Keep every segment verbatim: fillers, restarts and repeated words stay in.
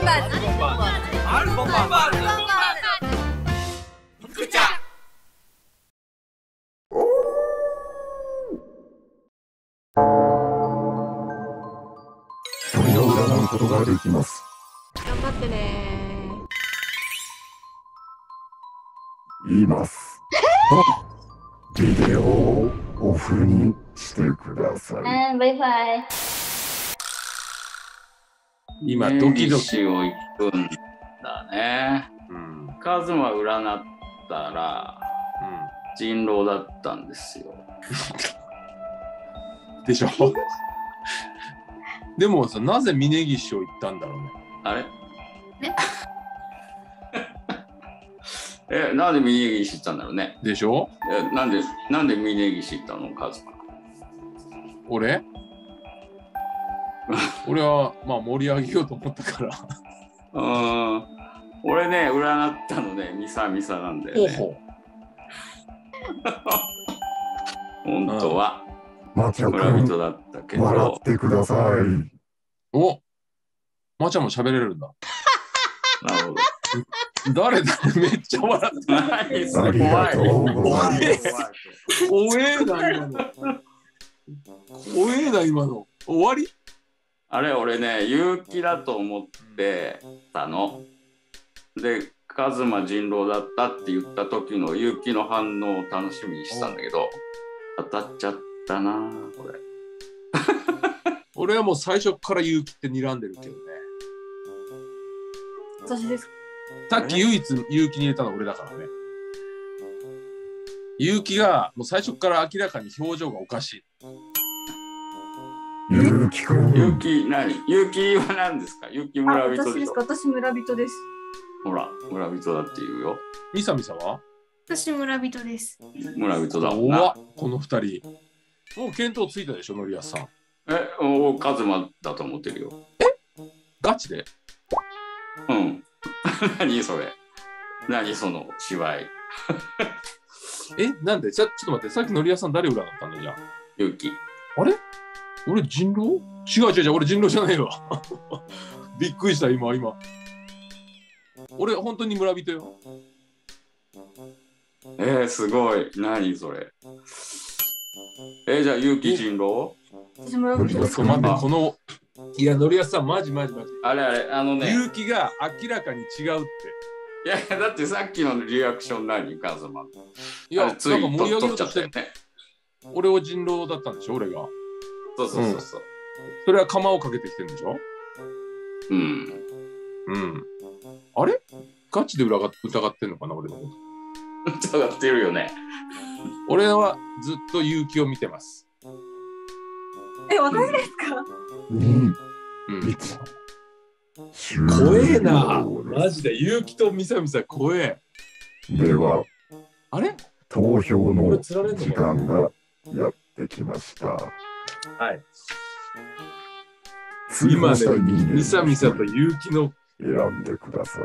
バーズ。アルボンバーズ。福ちゃん。 鳥を占うことができます。 頑張ってね言います。ビデオをオフにしてください。 うん、バイバイ。 今ドキドキを行くんだね。 うん、 カズマ占ったら、うん、人狼だったんですよ。 でしょ。でもさ、なぜ峯岸を言ったんだろうね。 あれ？え、なんで峯岸行ったんだろうね。 でしょ。 え、なんでなんで峯岸行ったの、カズマ。 俺？俺はまあ盛り上げようと思ったから。 うん。俺ね、占ったのね、ミサミサなんだよね。ほうほう。本当は村人だったけど。 笑ってください。 お、まちゃんも喋れるんだ。 なるほど。 誰だ、めっちゃ笑ってる。 何それ、怖い。 怖えな今の。怖えな今の。終わり？ あれ、俺ね、結城だと思ってたの。で、カズマ人狼だったって言った時の結城の反応を楽しみにしてたんだけど、当たっちゃったなこれ。 俺はもう最初から結城って睨んでるけどね。 私ですか？ さっき唯一結城に入れたの俺だからね。結城がもう最初から明らかに表情がおかしい。 結城くん。 結城何？結城は何ですか？結城村人でしょ。 私ですか？私村人です。 ほら、村人だって言うよ。 ミサミサは？ 私村人です。 村人だもんな。 この二人。もう見当ついたでしょ、のりやさん。 え、おカズマだと思ってるよ。 え？ガチで？ うん。何それ？何その芝居？ え、なんで？ちょっと待って、さっきのりやさん誰占ったのじゃあ？ 結城。 あれ？俺人狼？違う違う違う、俺人狼じゃないわ。びっくりした今今。俺本当に村人よ。 えー、すごい。何それ。えー、じゃあ結城人狼？ 私村人です。 待って、このいやのりやさんマジマジマジ。 あれあれあのね。 結城が明らかに違うって。 いやいやだってさっきのリアクション何カズマ。 いやついなんか盛り上げようとしてね。 俺を人狼だったんでしょ俺が。 そうそうそうそう、うん。 それは釜をかけてきてるんでしょ。 うんうん。あれ？ガチで疑ってんのかな俺のこと。 疑ってるよね。 俺はずっと結城を見てます。 え、私ですか？ に、いち。 怖えな。マジで結城とミサミサ怖え。 では、 あれ？ 投票の時間がやってきました。 はい。今ね、ミサミサと結城の選んでください。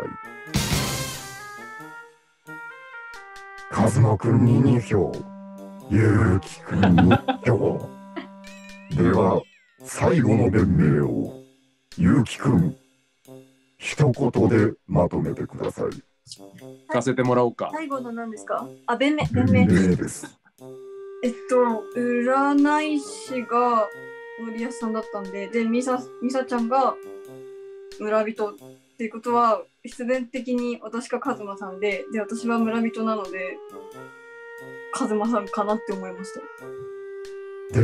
カズマくんにに票、結城くんに票。では、最後の弁明を、結城くん、一言でまとめてください。 聞かせてもらおうか。 最後の何ですか？あ、弁明、 弁明です。 えっと、占い師がのりやさんだったんで、で、みさ、みさちゃんが村人っていうことは、必然的に私がカズマさんで、で、私は村人なので、カズマさんかなって思いました。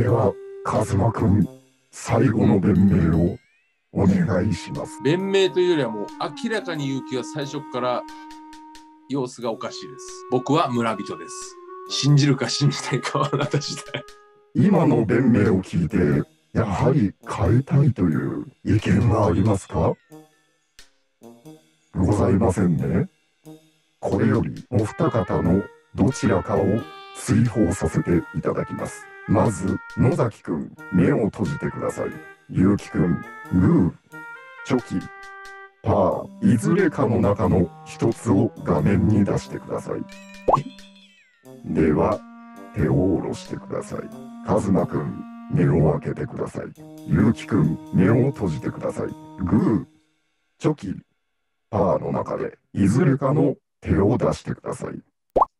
では、カズマくん、最後の弁明をお願いします。 弁明というよりはもう明らかに結城は最初から様子がおかしいです。僕は村人です。信じるか信じないかはあなた次第。 今の弁明を聞いて、やはり変えたいという意見はありますか？ございませんね。これよりお二方のどちらかを追放させていただきます。まず野崎くん、目を閉じてください。結城くん、グー、チョキ、パー、いずれかの中の一つを画面に出してください。では手を下ろしてください。カズマくん、目を開けてください。結城くん、目を閉じてください。グー、チョキ、 パーの中でいずれかの手を出してください。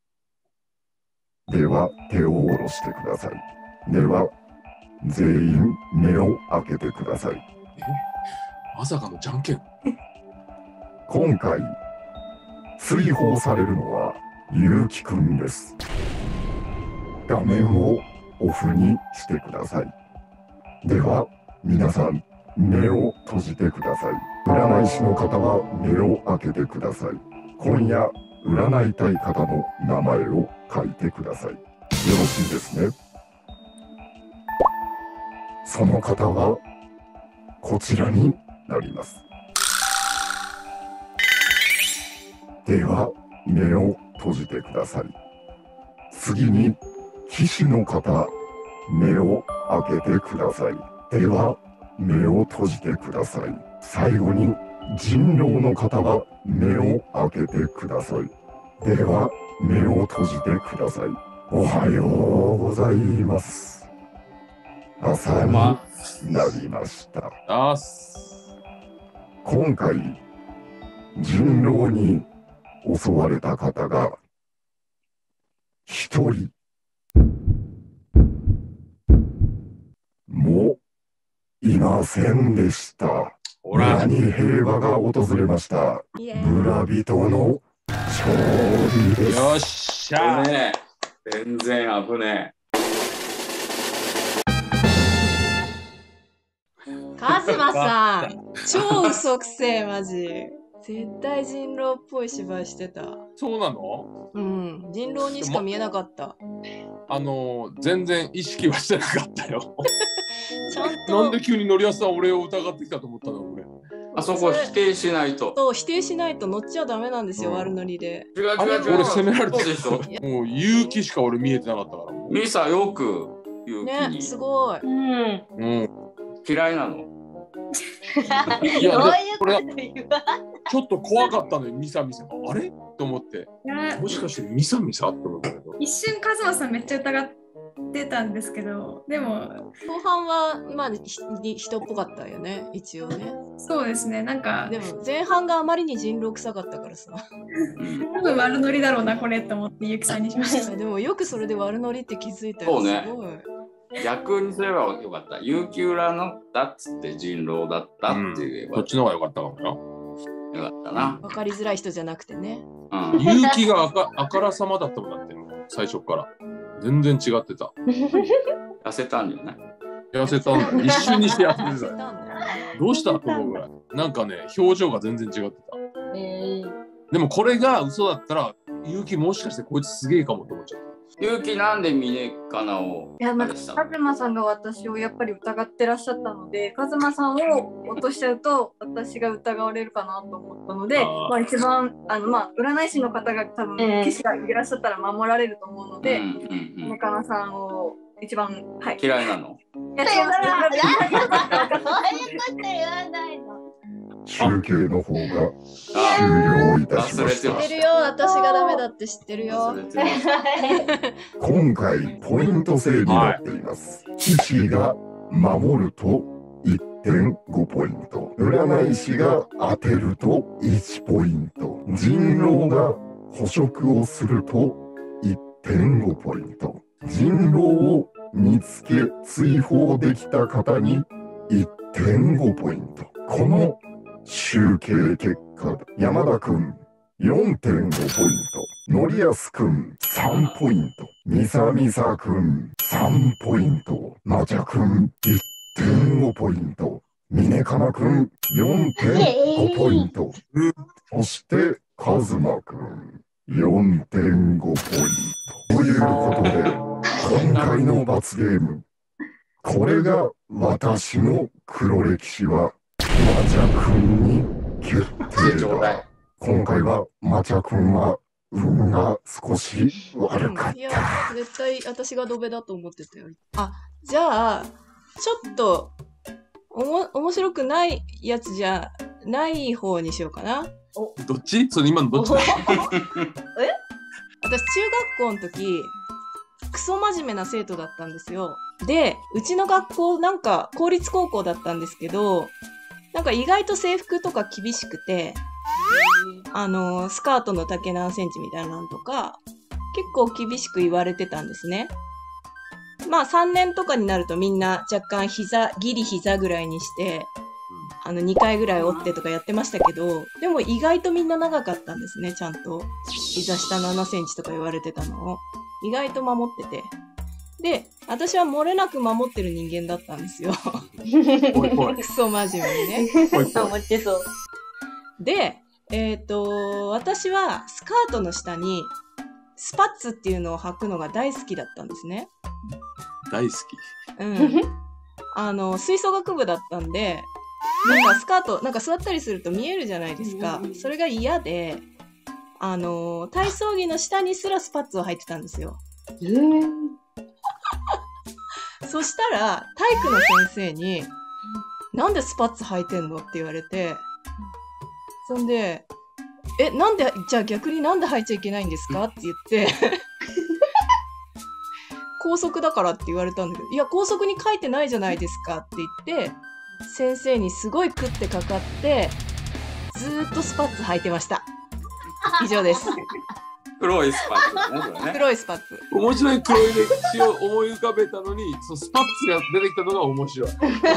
では手を下ろしてください。では全員目を開けてください。 まさかのじゃんけん。 今回追放されるのはゆうきくんです。画面をオフにしてください。では皆さん目を閉じてください。占い師の方は目を開けてください。今夜占いたい方の名前を書いてください。よろしいですね。その方はこちらになります。では目を閉じてください。次に騎士の方、目を開けてください。では目を閉じてください。最後に人狼の方は目を開けてください。では目を閉じてください。おはようございます。朝になりました。 あーす。 今回人狼に襲われた方が一人もいませんでした。 ほら村に平和が訪れました。村人の勝利です。 よっしゃ危ねえ。全然危ねカズマさん、超嘘くせえ、マジ。絶対人狼っぽい芝居してた。 そうなの？ うん、人狼にしか見えなかった。 あのー、全然意識はしてなかったよ。 ちゃんと。 なんで急にノリアスさん俺を疑ってきたと思ったの俺。 あそこ否定しないと。 そう、否定しないと乗っちゃダメなんですよ、悪ノリで。 違う違うあれ違う。 俺責められてそうでしょ。 もう勇気しか俺見えてなかったから。 ミサよく勇気ね、 にすごい。 うん。 うん。 嫌いなの。 いや、 どういうでこれこと言わちょっと怖かったのよ、ミサミサ。あれと思って。 いやもしかしてミサミサって思ったけど。 一瞬カズマさんめっちゃ疑ってたんですけど、でも後半は、まあ、ひ人っぽかったよね、一応ね。 そうですね、なんかでも、前半があまりに人狼臭かったからさ。 多分悪ノリだろうなこれと思ってゆきさんにしました。 でも、よくそれで悪ノリって気づいたよ。 そうねすごい。 逆にすればよかった。勇気裏のだっつって人狼だったって言えばこっちの方が良かったかもな。 よかったな。 わかりづらい人じゃなくてね。 うん。 勇気があかあからさまだったもんだって、もう最初から。全然違ってた。 痩せたんじゃない？ 痩せたんだよ。一瞬にして痩せてたよ。 たんだよね。 どうしたと思うぐらい。なんかね、表情が全然違ってた。 えーでもこれが嘘だったら、勇気もしかしてこいつすげえかもって思っちゃった。 勇気なんで峰かなをいや、なんか、 あれしたカズマさんが私をやっぱり疑ってらっしゃったので、カズマさんを落としちゃうと、私が疑われるかなと思ったので、 あーまあ一番、あの、まあ、占い師の方が多分、 うん騎士がいらっしゃったら守られると思うので、 うんうんうん、 中野さんを一番、はい。 嫌いなの？ いや、違います。 そういうこと言わないの。 集計の方があ終了いたしま忘れしてたま。 知ってるよ、私がダメだって知ってるよ忘。れてました今回ポイント制になっています。騎士が守ると いってんご ポイント、占い師が当てるといちポイント、人狼が捕食をすると いってんご ポイント、人狼を見つけ追放できた方に いってんご ポイント。この集計結果で山田くん よんてんご ポイント、のりやすくんさんポイント、みさみさくんさんポイント、まちゃくんいってんご ポイント、みねかなくん よんてんご ポイント、そしてかずまくん よんてんご ポイント。ということで、今回の罰ゲーム、これが私の黒歴史はまちゃくんに決定だ。今回はまちゃくんは運が少し悪かっいやた。、 絶対私がドベだと思ってたよ。あ、じゃあ、ちょっと、おも、面白くないやつじゃない方にしようかな。 どっち？それ今のどっちだ？ 私、中学校の時、クソ真面目な生徒だったんですよ。で、うちの学校なんか公立高校だったんですけど、なんか意外と制服とか厳しくて、 あの、スカートの丈何センチみたいなのとか、結構厳しく言われてたんですね。まあさんねんとかになるとみんな若干膝、ギリ膝ぐらいにして、あのにかいぐらい折ってとかやってましたけど、でも意外とみんな長かったんですね、ちゃんと。膝下ななセンチとか言われてたのを。意外と守ってて。で、私は漏れなく守ってる人間だったんですよ。 ぽいぽい。 クソ真面目にね。 ぽいぽい。 持ってそう。 で、えっと、私はスカートの下にスパッツっていうのを履くのが大好きだったんですね。 大好き。 うん。あの、吹奏楽部だったんで、なんかスカート、なんか座ったりすると見えるじゃないですか。それが嫌で、あの、体操着の下にすらスパッツを履いてたんですよ。 えー、 そしたら、体育の先生に、なんでスパッツ履いてんのって言われて、そんで、え、なんで、じゃあ逆になんで履いちゃいけないんですかって言って、校則だからって言われたんだけど、いや、校則に書いてないじゃないですかって言って、先生にすごい食ってかかって、ずーっとスパッツ履いてました。以上です。 黒いスパッツね、これね。 黒いスパッツ。 面白い黒い歴史を思い浮かべたのに、そのスパッツが出てきたのが面白い。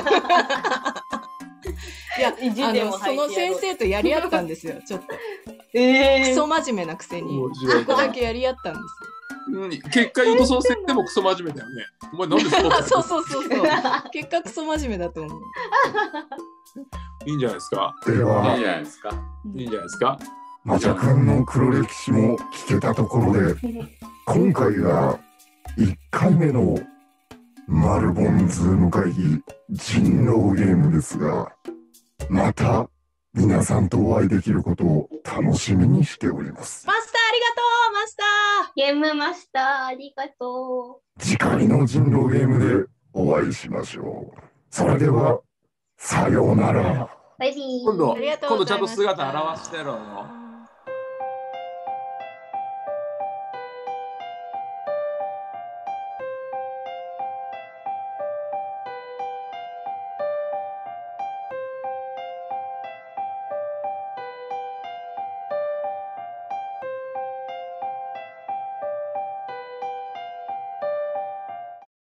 いや、 意地あの、 でも履いてやろうその先生とやり合ったんですよ、ちょっと。 えクソ真面目なくせに。 面白いそこだけやり合ったんですうん結果言うとそうせんでもクソ真面目だよね。お前なんでスポーよ。 ツそうそうそうそう。結果クソ真面目だと思う。 いいんじゃないですか。 でいいんはじゃないですか。 いいんじゃないですか。 マジャ君の黒歴史も聞けたところで、今回がいっかいめのマルボンズーム会議人狼ゲームですが、また皆さんとお会いできることを楽しみにしております。 マスターありがとうマスターゲームマスター、ありがと次回の人狼ゲームでお会いしましょう。それでは、さようなら。 う。バイビー。 今度ありがとう今度ちゃんとございました姿現してろよ。